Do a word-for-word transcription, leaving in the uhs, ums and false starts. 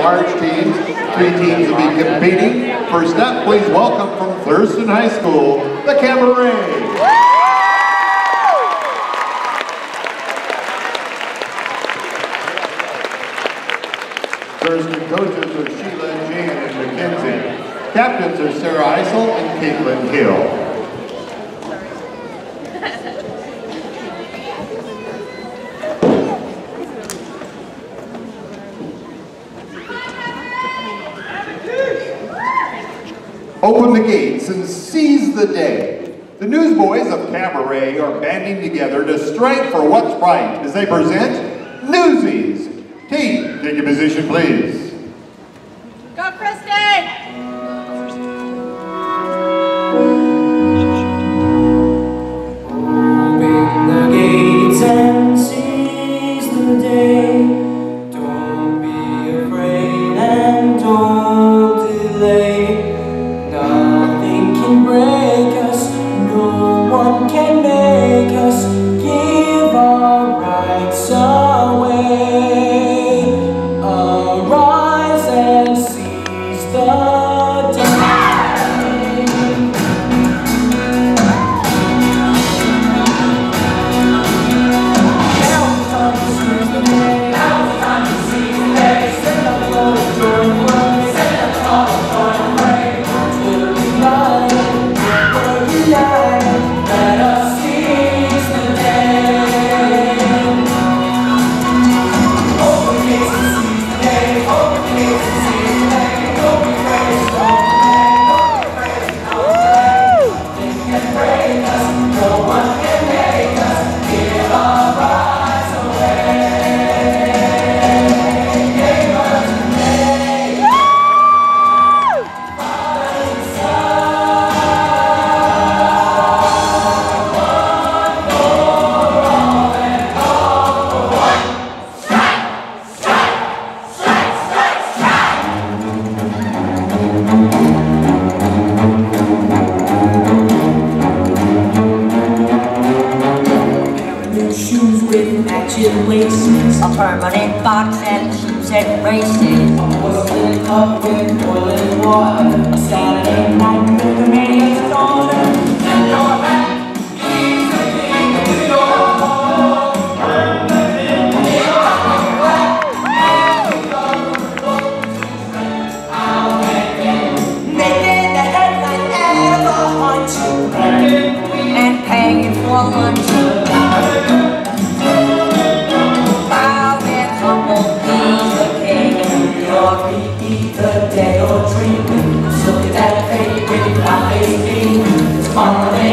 large teams. Three teams will be competing. First up, please welcome from Thurston High School, the Cabaret. Thurston coaches are Sheila, Jan, and Mackenzie. Captains are Sarah Eisel and Caitlin Hill. Open the gates and seize the day. The newsboys of Cabaret are banding together to strike for what's right as they present Newsies. Team, take your position, please. Go, Kristen! Open the gates and seize the day. Don't be afraid and don't delay. Nothing can break us, no one can make us give our rights away. Arise and seize the day. Now's the time to seize the day. Now's the time to seize the day. Send up the Lord, join the way. Send up the Lord, join the way. Let us seize the day. Open the gates and seize the day. Open the gates and seize the day. Don't be afraid, don't delay. Don't be afraid, don't delay. Nothing can break us, no one can make us give our rights away. Give us the day. Father and Son. Shoes with matching laces, a permanent box and shoes and braces. A whistling cup with boiling water, a Saturday night with the maniac's daughter. And your back, he's the king of New York. Permanent Making the headline ever haunt you, and paying for lunch. The day or dreaming, look at that fate with my face beam. It's fun.